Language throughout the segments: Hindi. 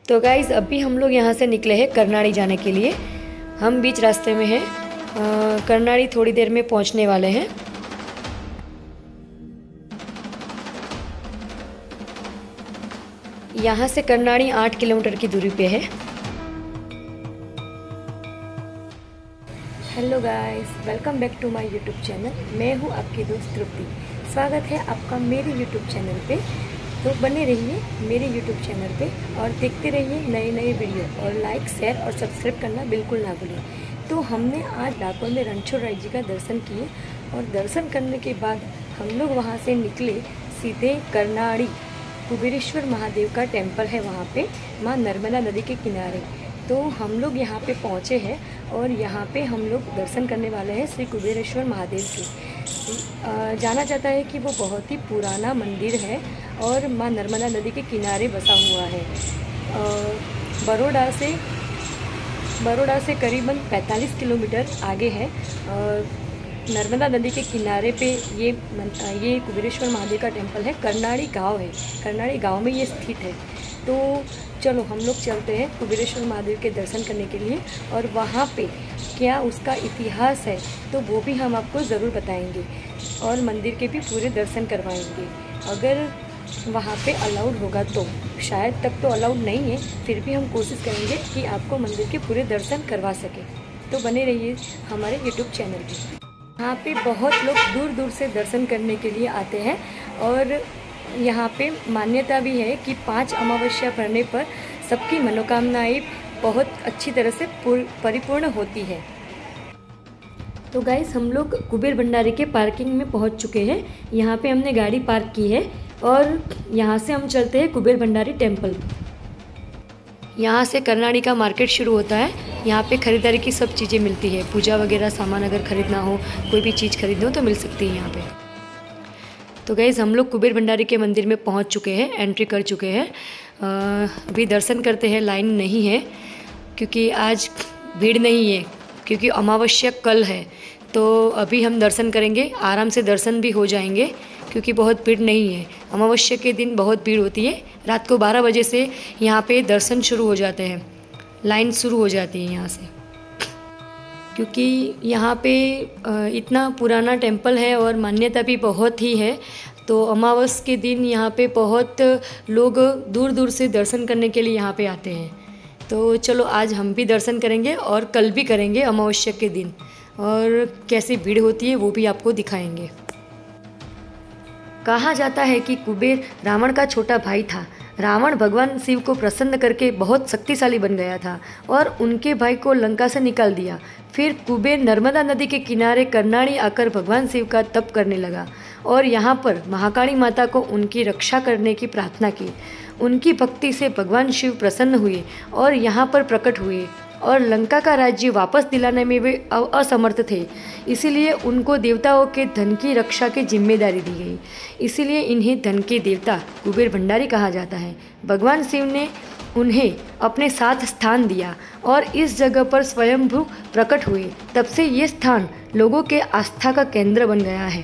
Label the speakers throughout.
Speaker 1: तो गाइज़ अभी हम लोग यहाँ से निकले हैं करनाड़ी जाने के लिए। हम बीच रास्ते में हैं, करनाड़ी थोड़ी देर में पहुँचने वाले हैं। यहाँ से करनाड़ी 8 किलोमीटर की दूरी पे है। Hello guys, welcome back to my YouTube channel. मैं हूँ आपकी दोस्त तृप्ति। स्वागत है आपका मेरे यूट्यूब चैनल पे। तो बने रहिए मेरे यूट्यूब चैनल पे और देखते रहिए नए नए वीडियो, और लाइक शेयर और सब्सक्राइब करना बिल्कुल ना भूलें। तो हमने आज डाकोर में रणछोड़राय जी का दर्शन किए, और दर्शन करने के बाद हम लोग वहाँ से निकले सीधे करनाड़ी। कुबेरेश्वर महादेव का टेम्पल है वहाँ पे, माँ नर्मदा नदी के किनारे। तो हम लोग यहाँ पे पहुँचे हैं और यहाँ पे हम लोग दर्शन करने वाले हैं श्री कुबेरेश्वर महादेव की। जाना जाता है कि वो बहुत ही पुराना मंदिर है और माँ नर्मदा नदी के किनारे बसा हुआ है। बड़ौदा से करीबन 45 किलोमीटर आगे है। नर्मदा नदी के किनारे पे ये कुबेरेश्वर महादेव का टेम्पल है। करनाड़ी गांव है, करनाड़ी गांव में ये स्थित है। तो चलो हम लोग चलते हैं कुबेरेश्वर महादेव के दर्शन करने के लिए, और वहाँ पे क्या उसका इतिहास है तो वो भी हम आपको ज़रूर बताएंगे, और मंदिर के भी पूरे दर्शन करवाएंगे। अगर वहाँ पे अलाउड होगा तो, शायद तक तो अलाउड नहीं है, फिर भी हम कोशिश करेंगे कि आपको मंदिर के पूरे दर्शन करवा सके। तो बने रहिए हमारे यूट्यूब चैनल पे। यहाँ पे बहुत लोग दूर दूर से दर्शन करने के लिए आते हैं, और यहाँ पे मान्यता भी है कि 5 अमावस्या पड़ने पर सबकी मनोकामनाएं बहुत अच्छी तरह से परिपूर्ण होती है। तो गाइस हम लोग कुबेर भंडारी के पार्किंग में पहुँच चुके हैं। यहाँ पे हमने गाड़ी पार्क की है, और यहाँ से हम चलते हैं कुबेर भंडारी टेम्पल। यहाँ से करनाड़ी का मार्केट शुरू होता है। यहाँ पे ख़रीदारी की सब चीज़ें मिलती है। पूजा वगैरह सामान अगर ख़रीदना हो, कोई भी चीज़ खरीदनी हो तो मिल सकती है यहाँ पे। तो गाइज़ हम लोग कुबेर भंडारी के मंदिर में पहुँच चुके हैं, एंट्री कर चुके हैं। अभी दर्शन करते हैं। लाइन नहीं है क्योंकि आज भीड़ नहीं है, क्योंकि अमावस्या कल है। तो अभी हम दर्शन करेंगे, आराम से दर्शन भी हो जाएंगे क्योंकि बहुत भीड़ नहीं है। अमावस्या के दिन बहुत भीड़ होती है। रात को 12 बजे से यहाँ पे दर्शन शुरू हो जाते हैं, लाइन शुरू हो जाती है यहाँ से। क्योंकि यहाँ पे इतना पुराना टेम्पल है और मान्यता भी बहुत ही है, तो अमावस के दिन यहाँ पे बहुत लोग दूर दूर से दर्शन करने के लिए यहाँ पे आते हैं। तो चलो आज हम भी दर्शन करेंगे और कल भी करेंगे अमावस्या के दिन, और कैसी भीड़ होती है वो भी आपको दिखाएंगे। कहा जाता है कि कुबेर रावण का छोटा भाई था। रावण भगवान शिव को प्रसन्न करके बहुत शक्तिशाली बन गया था और उनके भाई को लंका से निकाल दिया। फिर कुबेर नर्मदा नदी के किनारे करनाड़ी आकर भगवान शिव का तप करने लगा और यहाँ पर महाकाली माता को उनकी रक्षा करने की प्रार्थना की। उनकी भक्ति से भगवान शिव प्रसन्न हुए और यहाँ पर प्रकट हुए, और लंका का राज्य वापस दिलाने में वे असमर्थ थे। इसीलिए उनको देवताओं के धन की रक्षा की जिम्मेदारी दी गई। इसीलिए इन्हें धन के देवता कुबेर भंडारी कहा जाता है। भगवान शिव ने उन्हें अपने साथ स्थान दिया और इस जगह पर स्वयंभू प्रकट हुए। तब से ये स्थान लोगों के आस्था का केंद्र बन गया है।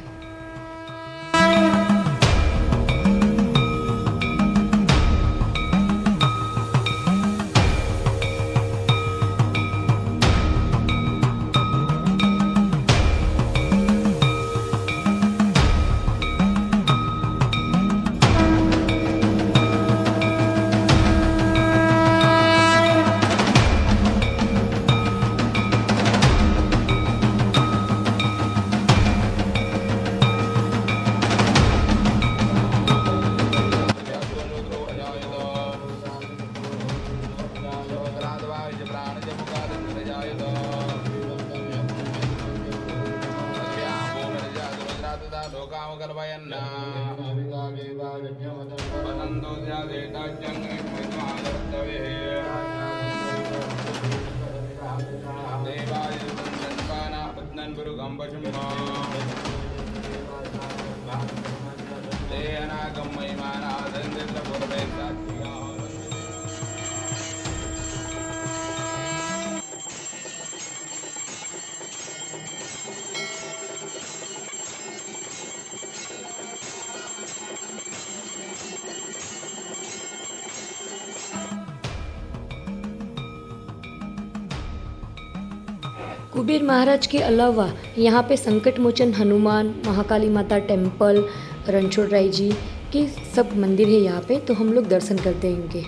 Speaker 1: कुबेर महाराज के अलावा यहाँ पे संकट मोचन हनुमान, महाकाली माता टेम्पल, रणछोड़राय जी के सब मंदिर है यहाँ पे, तो हम लोग दर्शन करते हैं इनके।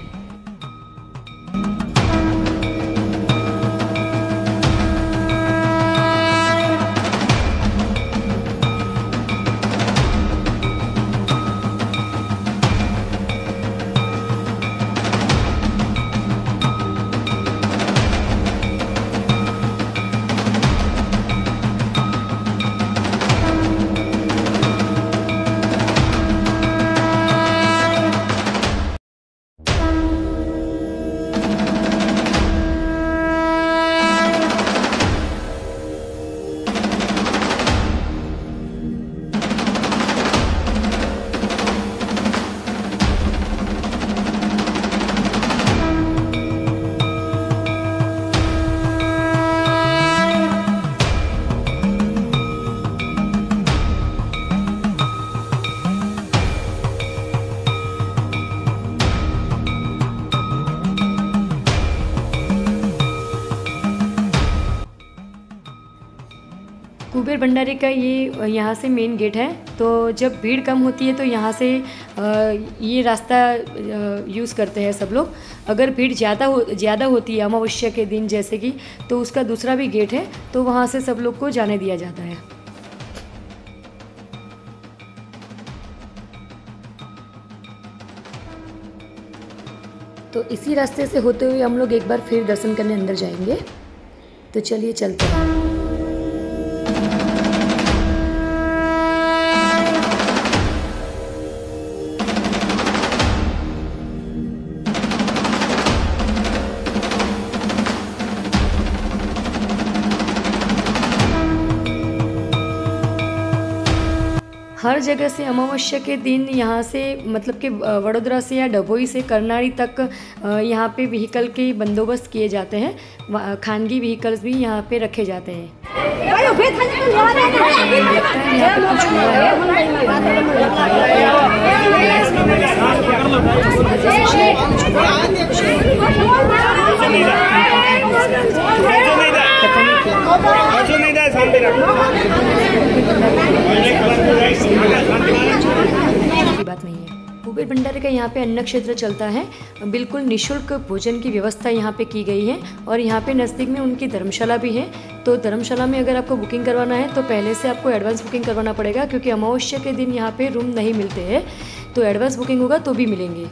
Speaker 1: कुबेर भंडारी का ये यहाँ से मेन गेट है। तो जब भीड़ कम होती है तो यहाँ से ये रास्ता यूज़ करते हैं सब लोग। अगर भीड़ ज़्यादा होती है अमावस्या के दिन जैसे कि, तो उसका दूसरा भी गेट है, तो वहाँ से सब लोग को जाने दिया जाता है। तो इसी रास्ते से होते हुए हम लोग एक बार फिर दर्शन करने अंदर जाएंगे। तो चलिए चलते हैं। हर जगह से अमावस्या के दिन यहाँ से मतलब कि वडोदरा से या डभोई से करनाड़ी तक यहाँ पे व्हीकल के बंदोबस्त किए जाते हैं। खानगी व्हीकल्स भी यहाँ पे रखे जाते हैं। बात नहीं है। कुबेर भंडारी का यहाँ पे अन्न क्षेत्र चलता है। बिल्कुल निःशुल्क भोजन की व्यवस्था यहाँ पे की गई है और यहाँ पे नज़दीक में उनकी धर्मशाला भी है। तो धर्मशाला में अगर आपको बुकिंग करवाना है तो पहले से आपको एडवांस बुकिंग करवाना पड़ेगा, क्योंकि अमावस्या के दिन यहाँ पे रूम नहीं मिलते हैं। तो एडवांस बुकिंग होगा तो भी मिलेंगे।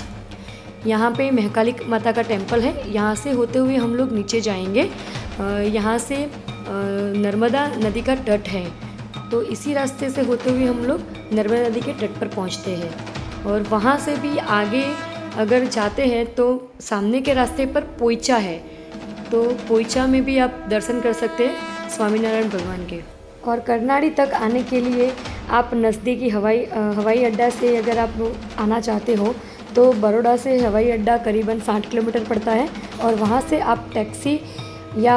Speaker 1: यहाँ पे महाकाली माता का टेम्पल है। यहाँ से होते हुए हम लोग नीचे जाएंगे। यहाँ से नर्मदा नदी का तट है, तो इसी रास्ते से होते हुए हम लोग नर्मदा नदी के तट पर पहुँचते हैं। और वहाँ से भी आगे अगर जाते हैं तो सामने के रास्ते पर पोइचा है, तो पोइचा में भी आप दर्शन कर सकते हैं स्वामीनारायण भगवान के। और करनाड़ी तक आने के लिए आप नज़दीकी हवाई अड्डा से अगर आप आना चाहते हो तो बड़ौदा से हवाई अड्डा करीबन 60 किलोमीटर पड़ता है, और वहाँ से आप टैक्सी या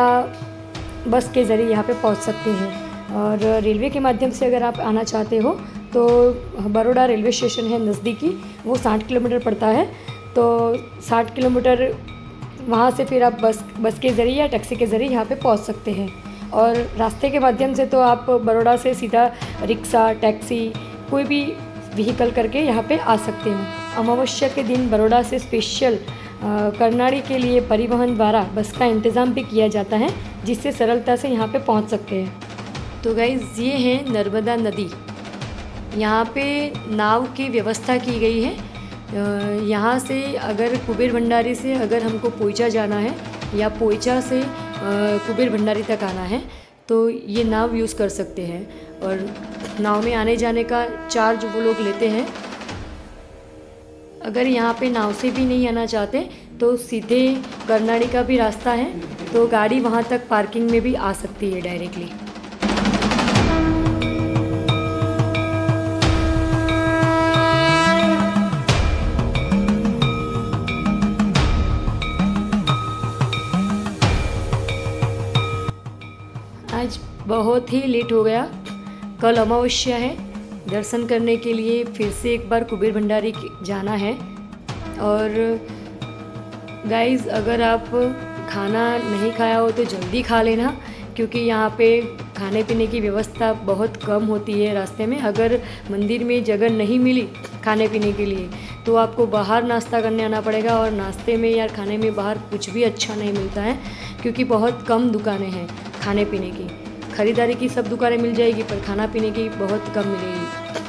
Speaker 1: बस के ज़रिए यहाँ पे पहुँच सकते हैं। और रेलवे के माध्यम से अगर आप आना चाहते हो तो बड़ौदा रेलवे स्टेशन है नज़दीकी, वो 60 किलोमीटर पड़ता है। तो 60 किलोमीटर वहाँ से फिर आप बस के ज़रिए या टैक्सी के ज़रिए यहाँ पे पहुँच सकते हैं। और रास्ते के माध्यम से तो आप बड़ौदा से सीधा रिक्शा, टैक्सी, कोई भी व्हीकल करके यहाँ पे आ सकते हो। अमावस्या के दिन बड़ौदा से स्पेशल करनाड़ी के लिए परिवहन द्वारा बस का इंतज़ाम भी किया जाता है, जिससे सरलता से यहाँ पे पहुँच सकते हैं। तो गाइज़ ये है नर्मदा नदी। यहाँ पे नाव की व्यवस्था की गई है। यहाँ से अगर कुबेर भंडारी से अगर हमको पोइचा जाना है या पोइचा से कुबेर भंडारी तक आना है तो ये नाव यूज़ कर सकते हैं। और नाव में आने जाने का चार्ज वो लोग लेते हैं। अगर यहाँ पे नाव से भी नहीं आना चाहते तो सीधे करनाड़ी का भी रास्ता है, तो गाड़ी वहाँ तक पार्किंग में भी आ सकती है डायरेक्टली। आज बहुत ही लेट हो गया। कल अमावस्या है। दर्शन करने के लिए फिर से एक बार कुबेर भंडारी जाना है। और गाइज़ अगर आप खाना नहीं खाया हो तो जल्दी खा लेना, क्योंकि यहाँ पे खाने पीने की व्यवस्था बहुत कम होती है रास्ते में। अगर मंदिर में जगह नहीं मिली खाने पीने के लिए तो आपको बाहर नाश्ता करने आना पड़ेगा, और नाश्ते में या खाने में बाहर कुछ भी अच्छा नहीं मिलता है, क्योंकि बहुत कम दुकानें हैं खाने पीने की। ख़रीदारी की सब दुकानें मिल जाएगी पर खाना पीने की बहुत कम मिलेगी।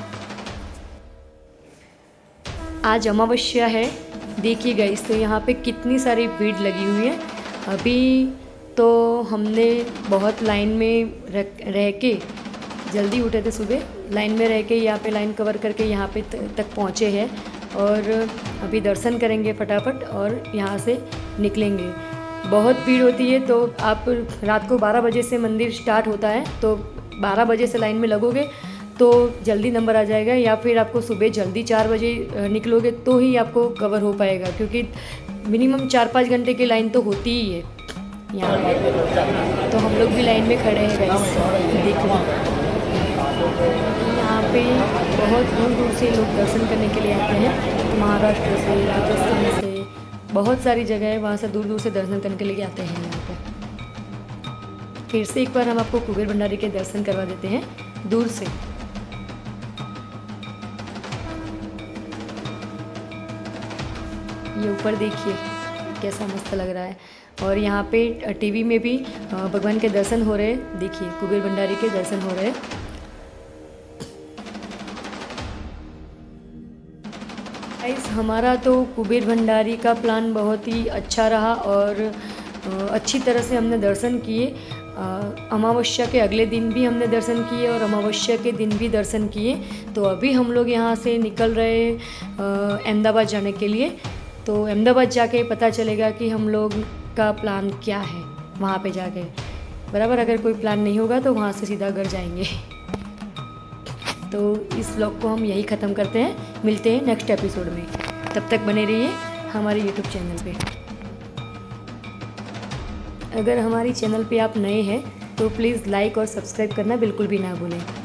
Speaker 1: आज अमावस्या है, देखिए गाइस, तो यहाँ पे कितनी सारी भीड़ लगी हुई है। अभी तो हमने बहुत लाइन में रह के जल्दी उठे थे, सुबह लाइन में रह के यहाँ पे लाइन कवर करके यहाँ पे तक पहुँचे हैं, और अभी दर्शन करेंगे फटाफट और यहाँ से निकलेंगे। बहुत भीड़ होती है, तो आप रात को 12 बजे से मंदिर स्टार्ट होता है, तो 12 बजे से लाइन में लगोगे तो जल्दी नंबर आ जाएगा, या फिर आपको सुबह जल्दी 4 बजे निकलोगे तो ही आपको कवर हो पाएगा, क्योंकि मिनिमम 4-5 घंटे की लाइन तो होती ही है यहाँ पे। तो हम लोग भी लाइन में खड़े हैं गाइस, देखो यहाँ पे बहुत दूर दूर से लोग दर्शन करने के लिए आते हैं। महाराष्ट्र से, राजस्थान से, बहुत सारी जगह है, वहाँ से दूर दूर से दर्शन करने के लिए आते हैं यहाँ पे। फिर से एक बार हम आपको कुबेर भंडारी के दर्शन करवा देते हैं दूर से। ये ऊपर देखिए कैसा मस्त लग रहा है, और यहाँ पे टीवी में भी भगवान के दर्शन हो रहे हैं। देखिए कुबेर भंडारी के दर्शन हो रहे हैं। गाइस, हमारा तो कुबेर भंडारी का प्लान बहुत ही अच्छा रहा और अच्छी तरह से हमने दर्शन किए। अमावस्या के अगले दिन भी हमने दर्शन किए और अमावस्या के दिन भी दर्शन किए। तो अभी हम लोग यहाँ से निकल रहे हैं अहमदाबाद जाने के लिए। तो अहमदाबाद जाके पता चलेगा कि हम लोग का प्लान क्या है वहाँ पे जाके। बराबर, अगर कोई प्लान नहीं होगा तो वहाँ से सीधा घर जाएंगे। तो इस व्लॉग को हम यही ख़त्म करते हैं, मिलते हैं नेक्स्ट एपिसोड में। तब तक बने रहिए हमारे यूट्यूब चैनल पे। अगर हमारी चैनल पे आप नए हैं तो प्लीज़ लाइक और सब्सक्राइब करना बिल्कुल भी ना भूलें।